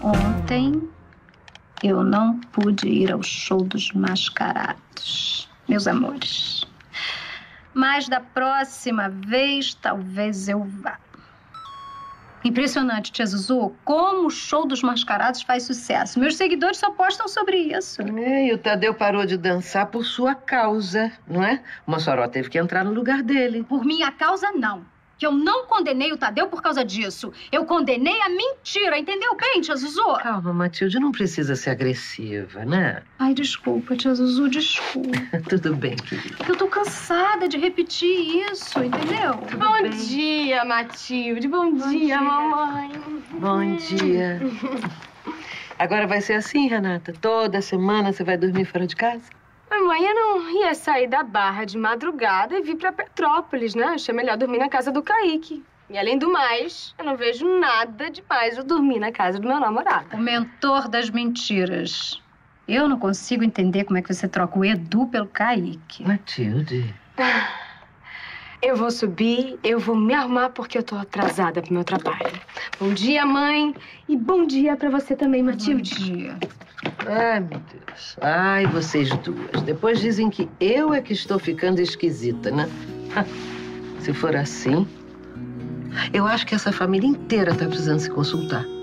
Ontem eu não pude ir ao show dos mascarados, meus amores. Mas da próxima vez, talvez eu vá. Impressionante, tia Zuzu, como o show dos mascarados faz sucesso. Meus seguidores só postam sobre isso. E o Tadeu parou de dançar por sua causa, não é? O Mossoró teve que entrar no lugar dele. Por minha causa, não. Que eu não condenei o Tadeu por causa disso. Eu condenei a mentira, entendeu bem, tia Zuzu? Calma, Matilde, não precisa ser agressiva, né? Ai, desculpa, tia Zuzu, desculpa. Tudo bem, querida. Eu tô cansada de repetir isso, entendeu? Bom dia, Matilde. Bom dia, mamãe. Bom dia. Agora vai ser assim, Renata? Toda semana você vai dormir fora de casa? Mamãe, eu não ia sair da Barra de madrugada e vir pra Petrópolis, né? Achei melhor dormir na casa do Kaique. E além do mais, eu não vejo nada demais eu dormir na casa do meu namorado. O mentor das mentiras. Eu não consigo entender como é que você troca o Edu pelo Kaique. Matilde. Eu vou subir, eu vou me arrumar porque eu tô atrasada pro meu trabalho. Bom dia, mãe. E bom dia pra você também, Matilde. Bom dia. Ai, meu Deus. Ai, vocês duas. Depois dizem que eu é que estou ficando esquisita, né? Se for assim, eu acho que essa família inteira tá precisando se consultar.